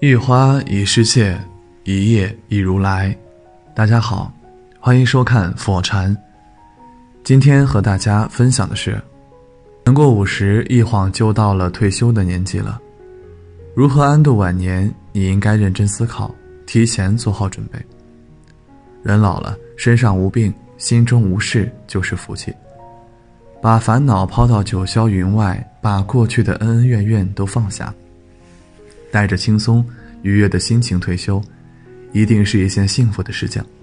一花一世界，一叶一如来。大家好，欢迎收看佛禅。今天和大家分享的是，年过50，一晃就到了退休的年纪了。如何安度晚年，你应该认真思考，提前做好准备。人老了，身上无病，心中无事，就是福气。把烦恼抛到九霄云外，把过去的恩恩怨怨都放下，带着轻松愉悦的心情退休，一定是一件幸福的事情。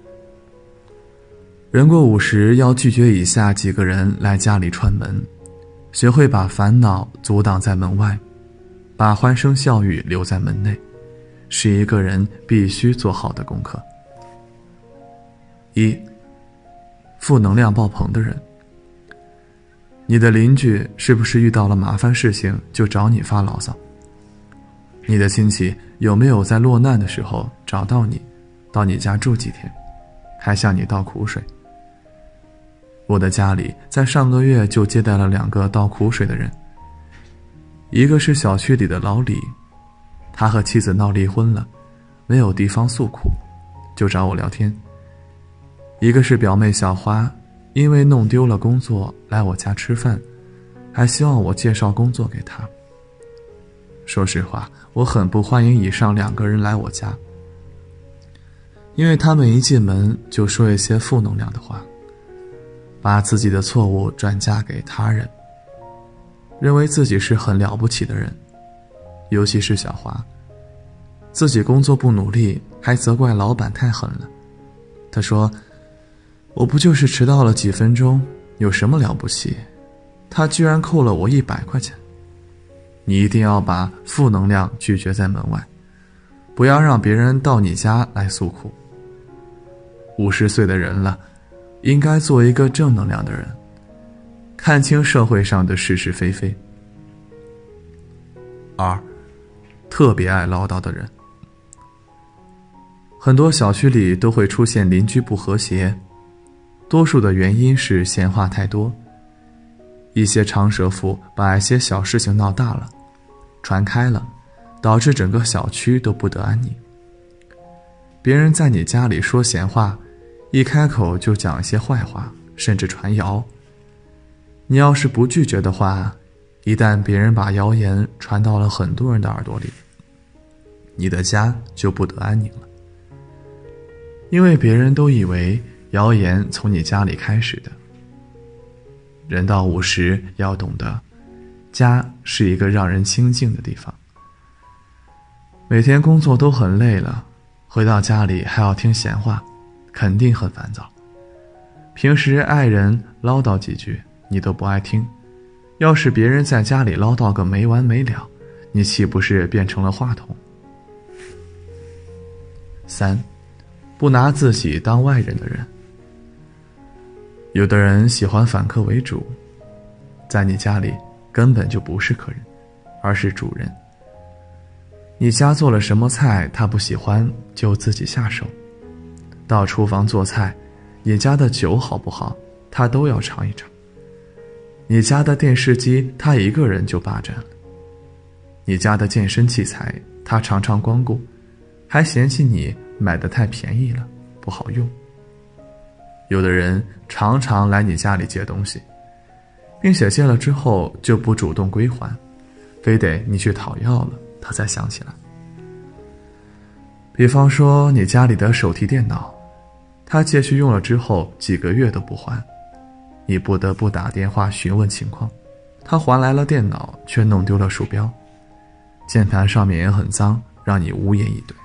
人过50，要拒绝以下几个人来家里串门，学会把烦恼阻挡在门外，把欢声笑语留在门内，是一个人必须做好的功课。1. 负能量爆棚的人。你的邻居是不是遇到了麻烦事情就找你发牢骚？你的亲戚有没有在落难的时候找到你，到你家住几天，还向你倒苦水？我的家里在上个月就接待了2个倒苦水的人。一个是小区里的老李，他和妻子闹离婚了，没有地方诉苦，就找我聊天。一个是表妹小花，因为弄丢了工作来我家吃饭，还希望我介绍工作给她。说实话，我很不欢迎以上2个人来我家，因为他们一进门就说一些负能量的话，把自己的错误转嫁给他人，认为自己是很了不起的人。尤其是小花，自己工作不努力，还责怪老板太狠了。他说，我不就是迟到了几分钟，有什么了不起？他居然扣了我100块钱。你一定要把负能量拒绝在门外，不要让别人到你家来诉苦。50岁的人了，应该做一个正能量的人，看清社会上的是是非非。2. 特别爱唠叨的人。很多小区里都会出现邻居不和谐，多数的原因是闲话太多。一些长舌妇把一些小事情闹大了，传开了，导致整个小区都不得安宁。别人在你家里说闲话，一开口就讲一些坏话，甚至传谣。你要是不拒绝的话，一旦别人把谣言传到了很多人的耳朵里，你的家就不得安宁了。因为别人都以为谣言从你家里开始的。人到50，要懂得，家是一个让人清静的地方。每天工作都很累了，回到家里还要听闲话，肯定很烦躁。平时爱人唠叨几句，你都不爱听，要是别人在家里唠叨个没完没了，你岂不是变成了话筒？3. 不拿自己当外人的人。有的人喜欢反客为主，在你家里根本就不是客人，而是主人。你家做了什么菜他不喜欢，就自己下手。到厨房做菜，你家的酒好不好，他都要尝一尝。你家的电视机他一个人就霸占了。你家的健身器材他常常光顾，还嫌弃你买得太便宜了，不好用。有的人常常来你家里借东西，并且借了之后就不主动归还，非得你去讨要了他才想起来。比方说你家里的手提电脑，他借去用了之后几个月都不还，你不得不打电话询问情况，他还来了电脑，却弄丢了鼠标，键盘上面也很脏，让你无言以对。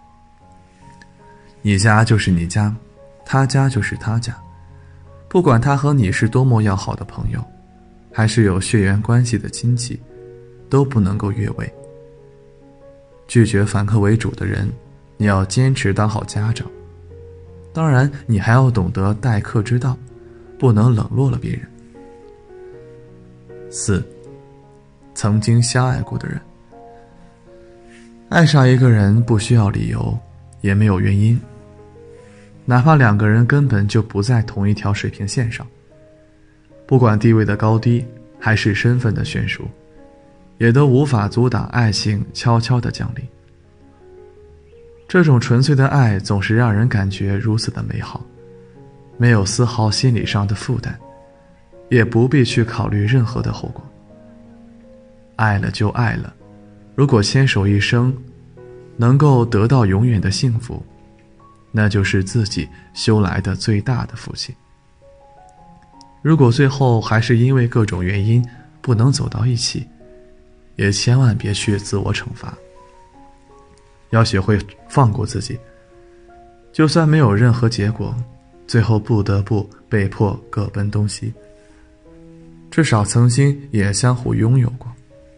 你家就是你家，他家就是他家，不管他和你是多么要好的朋友，还是有血缘关系的亲戚，都不能够越位。拒绝反客为主的人，你要坚持当好家长。当然，你还要懂得待客之道，不能冷落了别人。4. 曾经相爱过的人。爱上一个人不需要理由，也没有原因，哪怕2个人根本就不在同一条水平线上，不管地位的高低，还是身份的悬殊，也都无法阻挡爱情悄悄的降临。 这种纯粹的爱总是让人感觉如此的美好，没有丝毫心理上的负担，也不必去考虑任何的后果。爱了就爱了，如果牵手一生，能够得到永远的幸福，那就是自己修来的最大的福气。如果最后还是因为各种原因不能走到一起，也千万别去自我惩罚，要学会放过自己。就算没有任何结果，最后不得不被迫各奔东西，至少曾经也相互拥有过。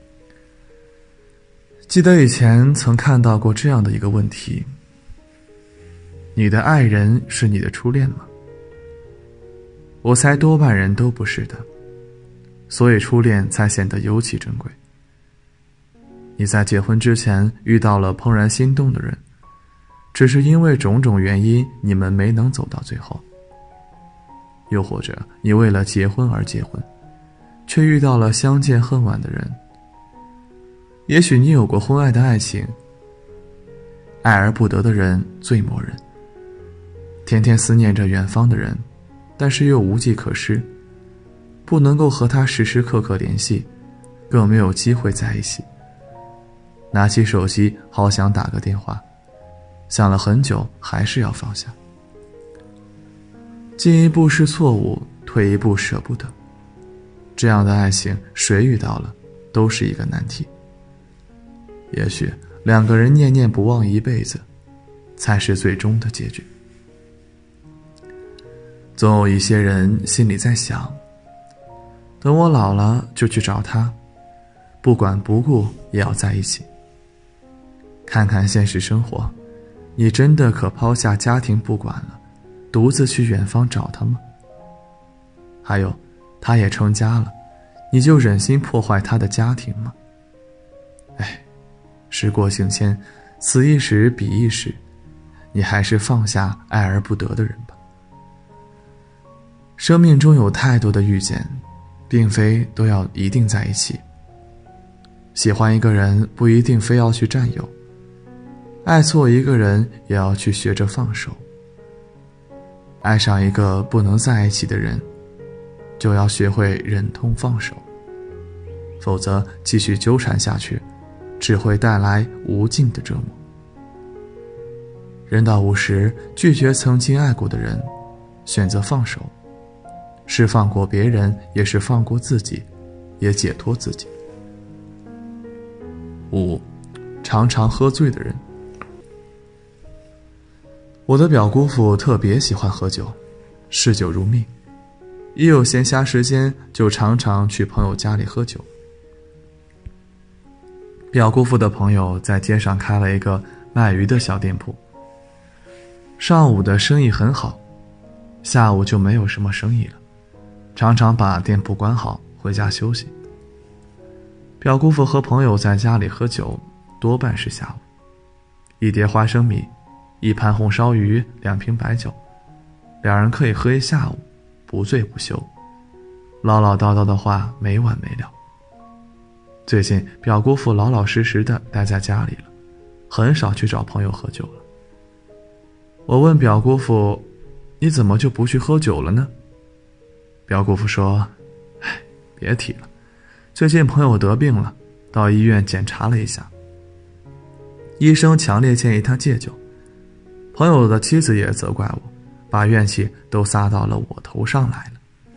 记得以前曾看到过这样的一个问题：你的爱人是你的初恋吗？我猜多半人都不是的，所以初恋才显得尤其珍贵。你在结婚之前遇到了怦然心动的人，只是因为种种原因你们没能走到最后。又或者你为了结婚而结婚，却遇到了相见恨晚的人。也许你有过婚外的爱情，爱而不得的人最磨人，天天思念着远方的人，但是又无计可施，不能够和他时时刻刻联系，更没有机会在一起。拿起手机好想打个电话，想了很久还是要放下。进一步是错误，退一步舍不得，这样的爱情谁遇到了都是一个难题。也许两个人念念不忘一辈子，才是最终的结局。总有一些人心里在想，等我老了就去找他，不管不顾也要在一起。看看现实生活，你真的可抛下家庭不管了，独自去远方找他吗？还有，他也成家了，你就忍心破坏他的家庭吗？时过境迁，此一时彼一时，你还是放下爱而不得的人吧。生命中有太多的遇见，并非都要一定在一起。喜欢一个人不一定非要去占有，爱错一个人也要去学着放手。爱上一个不能在一起的人，就要学会忍痛放手，否则继续纠缠下去，只会带来无尽的折磨。人到50，拒绝曾经爱过的人，选择放手，是放过别人，也是放过自己，也解脱自己。5. 常常喝醉的人。我的表姑父特别喜欢喝酒，嗜酒如命，一有闲暇时间就常常去朋友家里喝酒。表姑父的朋友在街上开了一个卖鱼的小店铺，上午的生意很好，下午就没有什么生意了，常常把店铺关好回家休息。表姑父和朋友在家里喝酒，多半是下午，一碟花生米，一盘红烧鱼，2瓶白酒，两人可以喝一下午，不醉不休，唠唠叨叨的话没完没了。最近表姑父老老实实的待在家里了，很少去找朋友喝酒了。我问表姑父，你怎么就不去喝酒了呢？表姑父说，别提了，最近朋友得病了，到医院检查了一下，医生强烈建议他戒酒。朋友的妻子也责怪我，把怨气都撒到了我头上来了。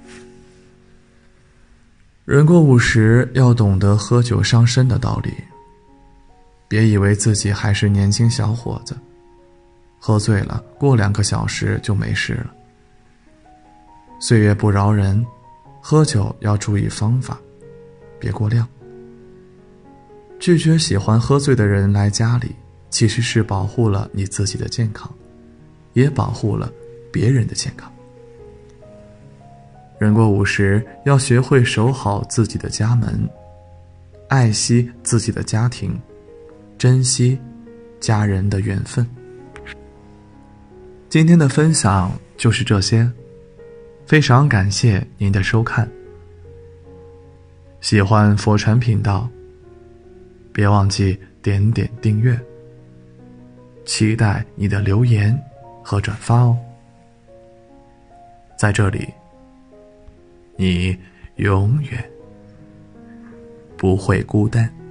人过50，要懂得喝酒伤身的道理。别以为自己还是年轻小伙子，喝醉了过2个小时就没事了。岁月不饶人，喝酒要注意方法，别过量。拒绝喜欢喝醉的人来家里，其实是保护了你自己的健康，也保护了别人的健康。人过50，要学会守好自己的家门，爱惜自己的家庭，珍惜家人的缘分。今天的分享就是这些，非常感谢您的收看。喜欢佛传频道，别忘记点点订阅。 期待你的留言和转发哦。在这里，你永远不会孤单。